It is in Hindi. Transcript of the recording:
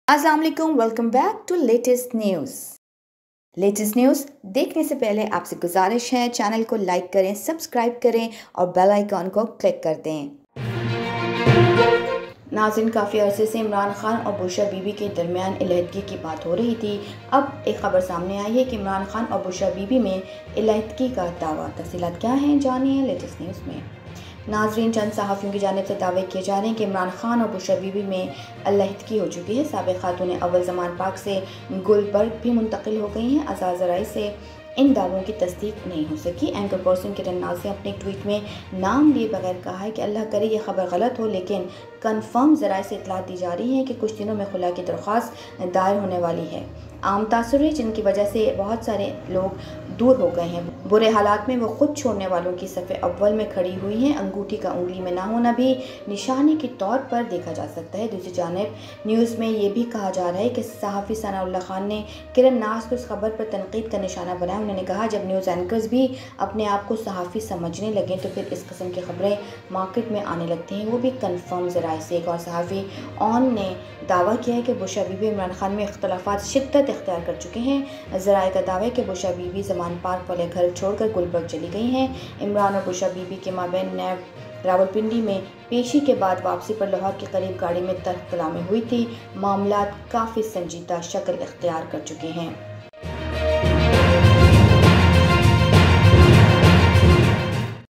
अस्सलाम वालेकुम, welcome back to latest news देखने से पहले आपसे गुजारिश है चैनल को लाइक करें, सब्सक्राइब करें और बेल आइकॉन को क्लिक कर दें। नाज़रीन, काफ़ी अरसे से इमरान खान और बुशरा बीबी के दरमियान अलहदगी की बात हो रही थी। अब एक खबर सामने आई है कि इमरान खान और बुशरा बीबी में अलहदगी का दावा। तफसीलात क्या हैं, जानिए लेटेस्ट न्यूज़ में। नाज़रीन, चंद सहाफ़ियों की जानिब से दावे किए जा रहे हैं कि इमरान खान और बुशरा बीबी में अलहदगी हो चुकी है। साबिक़ खातून अव्वल ज़मान पाक से गुलबर्ग भी मुंतकिल हो गई हैं। आज़ाद ज़राए से इन दावों की तस्दीक नहीं हो सकी। एंकर पर्सन किरण नाज़ ने अपने ट्वीट में नाम लिए बगैर कहा है कि अल्लाह करे ये खबर गलत हो, लेकिन कन्फर्म ज़राए से इतला दी जा रही है कि कुछ दिनों में खुला की दरख्वास्त दायर होने वाली है। आम तासुर है जिनकी वजह से बहुत सारे लोग दूर हो गए हैं। बुरे हालात में वो खुद छोड़ने वालों की सफ़े अव्वल में खड़ी हुई हैं। अंगूठी का उंगली में ना होना भी निशानी के तौर पर देखा जा सकता है। दूसरी जानिब न्यूज़ में ये भी कहा जा रहा है कि सहाफ़ी सनाउल्लाह खान ने किरण नाज़ को इस खबर पर तनकीद का निशाना बनाया। उन्होंने कहा, जब न्यूज़ एंकर्स भी अपने आप को सहाफ़ी समझने लगे तो फिर इस किस्म की खबरें मार्केट में आने लगती हैं, वो भी कन्फर्म ज़राए से। एक और सहाफ़ी ऑन ने दावा किया है कि बुशरा बीबी इमरान खान में इख्तलाफात शिद्दत इख्तियार कर चुके हैं। ज़राए का दावा है कि बुशरा बीबी ज़मान पार्क वाले घर छोड़कर गुलबर्ग चली गई हैं। इमरान और बुशरा बीबी के माबैन नैब रावलपिंडी में पेशी के बाद वापसी पर लाहौर के करीब गाड़ी में तल्ख कलामी हुई थी। मामलात काफ़ी संजीदा शक्ल इख्तियार कर चुके हैं।